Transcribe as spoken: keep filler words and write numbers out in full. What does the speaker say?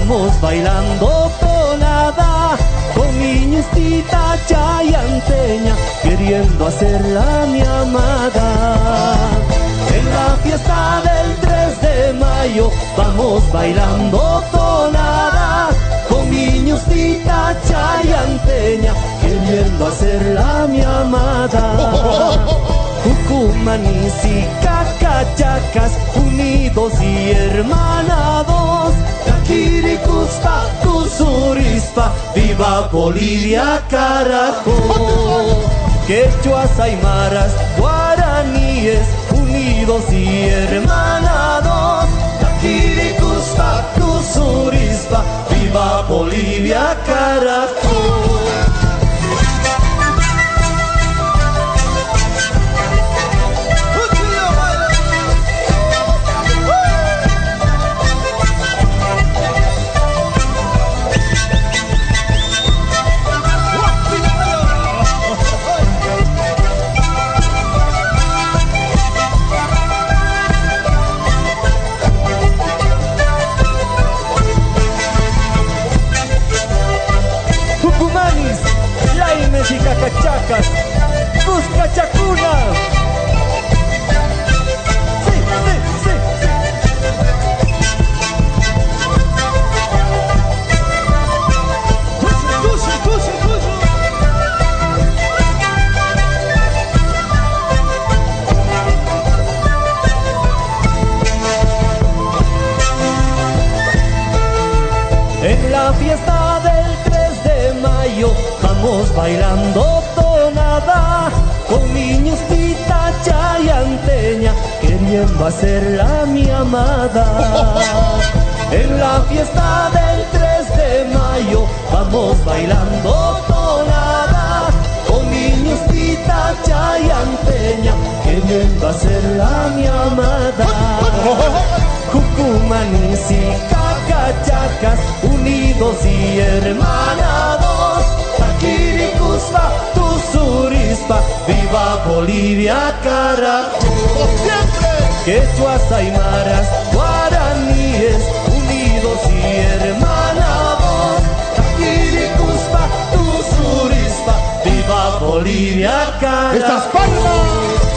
vamos bailando tonada, con Miñustita chayanteña, queriendo hacerla mi amada. En la fiesta del tres de mayo, vamos bailando tonada, con Miñustita chayanteña, queriendo hacerla mi amada. Cucumanis y Cacachacas, unidos y hermanados, Taquiricuspa, Cusurispa, viva Bolivia, carajo. Quechuas, aymaras, guaraníes, unidos y hermanados, Taquiricuspa, Cusurispa, viva Bolivia, carajo. Y Cacachacas, busca chacuna. Sí, sí, sí, sí. Tuyo, tuyo, tuyo. En la fiesta del tres de mayo, vamos bailando tonada, con Miñustita chayanteña, queriendo hacerla mi amada. En la fiesta del tres de mayo, vamos bailando tonada, con Miñustita chayanteña, queriendo hacerla mi amada. Cucumanis y Cacachacas, unidos y hermanados, Taquiricuspa, Cusurispa, viva Bolivia, carajo. Quechuas, aymaras, guaraníes, unidos y hermanados, Taquiricuspa, Cusurispa, viva Bolivia, carajo. ¡Estas palmas!